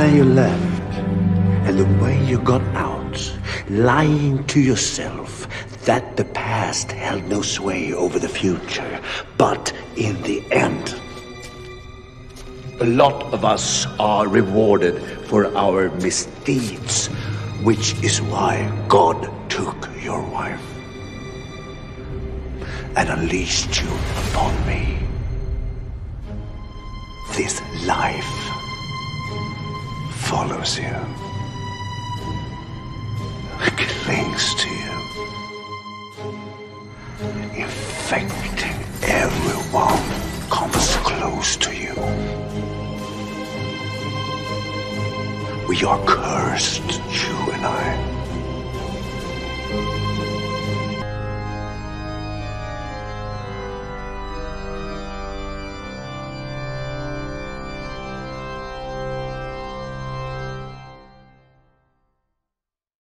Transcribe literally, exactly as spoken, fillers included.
where you left and the way you got out, lying to yourself that the past held no sway over the future. But in the end, a lot of us are rewarded for our misdeeds, which is why God took your wife and unleashed you upon me. This life follows you, clings to you, infecting everyone comes close to you. We are cursed, you and I.